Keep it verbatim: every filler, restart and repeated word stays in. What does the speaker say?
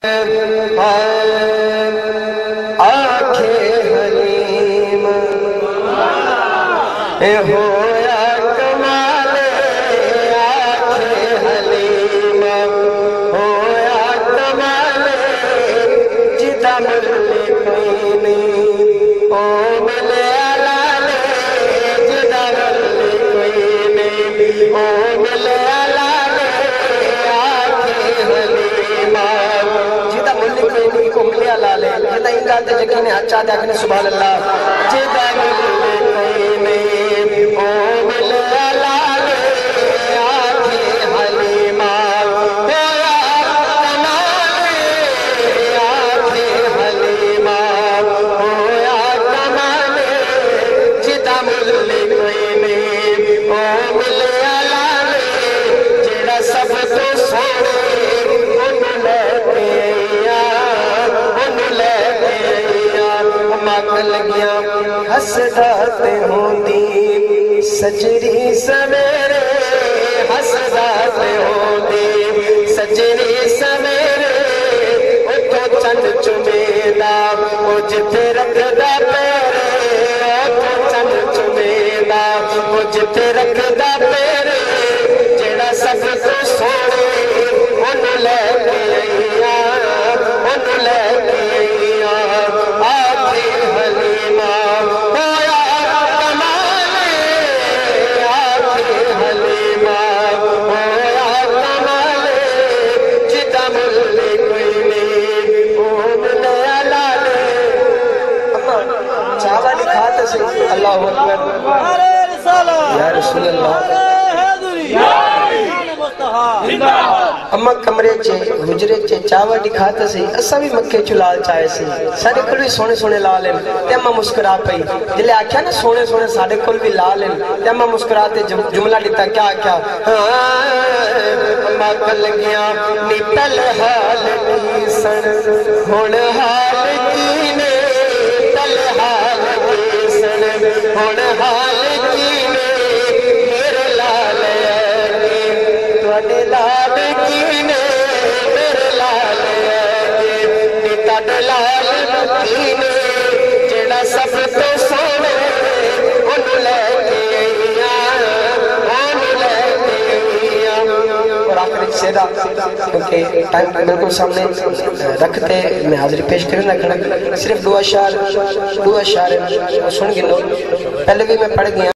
آنکھیں حلیم اے ہویا کمال آنکھیں حلیم ہویا کمال جدا ملے کوئی نہیں او ملے علالے جدا ملے کوئی نہیں او ملے علالے آنکھیں حلیم جدا ملے کوئی نہیں کو ملے علالے جدا انگا تے جگہ نے اچھا دے اکنے سبحان اللہ جدا ملے کوئی نہیں او ملے علالے آنکھیں حلیم ہویا کمال آنکھیں حلیم ہویا کمال جدا ملے کوئی نہیں او ملے علالے جڑا سب تو سونے انہوں لے کے لگیا حسداتے ہوں دی سجری سمیرے حسداتے ہوں دی سجری سمیرے اتھو چند چمیدہ او جتے رکھ دا پیرے اتھو چند چمیدہ او جتے رکھ دا پیرے جڑا سب تو سوڑے انہوں لے کے آئیا انہوں لے کے آئیا آنکھیں حلیم ہویا کمال آنکھیں حلیم ہویا کمال جدا ملے کوئی نہیں او ملے علالے چاہوہ لکھا تا سے اللہ اکبر یا رسول اللہ اما کمرے چے حجرے چے چاوہ دکھاتا سی اسا بھی مکے چلال چاہے سی ساڑے کل بھی سونے سونے لالیں تے اما مسکرا پئی جلے آکھیا نا سونے سونے ساڑے کل بھی لالیں تے اما مسکراتے جملہ دیتا کیا کیا اما کل گیا نیتل حال کی سن ہون حال کی نے تل حال کی سن ہون حال کی نے میرے لال توڑے لال کی نے میرے لال نیتا لال کی نے جڑا سب تو سونے انہوں لے کے آئیا انہوں لے کے آئیا اور آخری سیدہ کیونکہ ٹائم بالکل سامنے رکھتے میں حاضری پیش کرنا کھڑا صرف دو اشعار دو اشعار سن گنو پہلے بھی میں پڑھ گیا